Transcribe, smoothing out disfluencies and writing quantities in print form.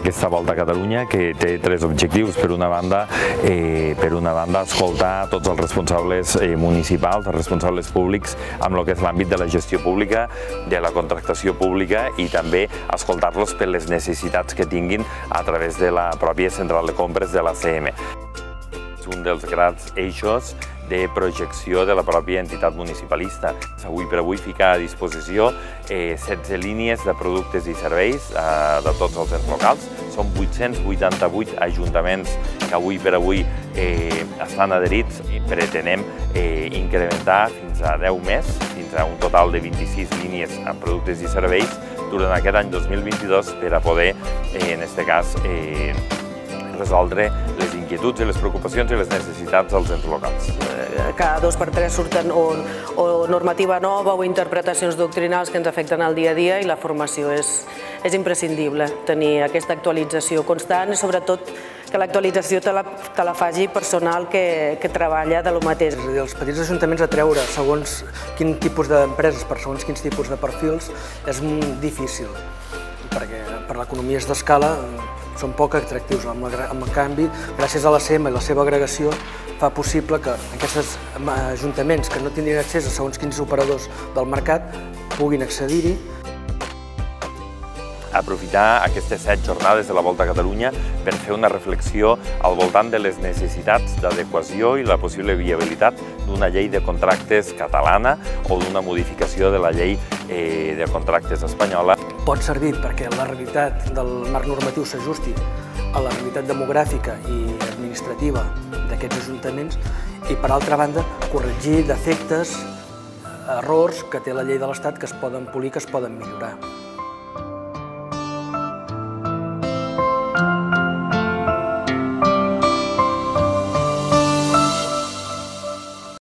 aquesta Volta a Catalunya, que té tres objectius. Per una banda, escoltar tots els responsables municipals, els responsables públics amb el que és l'àmbit de la gestió pública, de la contractació pública, i també escoltar-los per les necessitats que tinguin a través de la pròpia central de compres de l'ACM. És un dels grans eixos de projecció de la pròpia entitat municipalista. Avui per avui ficar a disposició 16 línies de productes i serveis de tots els ens locals. Són 888 ajuntaments que avui per avui estan adherits i pretenem incrementar fins a 10 més, fins a un total de 26 línies amb productes i serveis durant aquest any 2022 per a poder, en aquest cas, resoldre les inquietuds i les preocupacions i les necessitats dels ens locals. Cada 2 per 3 surten o normativa nova o interpretacions doctrinals que ens afecten al dia a dia, i la formació és imprescindible, tenir aquesta actualització constant i sobretot que l'actualització te la faci personal que treballa de lo mateix. És a dir, els petits ajuntaments atreure segons quin tipus d'empreses, per segons quins tipus de perfils, és difícil, perquè per l'economia d'escala són poc atractius. En canvi, gràcies a l'ACM i la seva agregació, fa possible que aquests ajuntaments que no tindrien accés a segons quins operadors del mercat puguin accedir-hi. Aprofitar aquestes 7 jornades de la Volta a Catalunya per fer una reflexió al voltant de les necessitats d'adequació i la possible viabilitat d'una llei de contractes catalana o d'una modificació de la llei de contractes espanyola. Pot servir perquè la realitat del marc normatiu s'ajusti a la realitat demogràfica i administrativa d'aquests ajuntaments i, per altra banda, corregir defectes, errors que té la llei de l'Estat que es poden polir, que es poden millorar.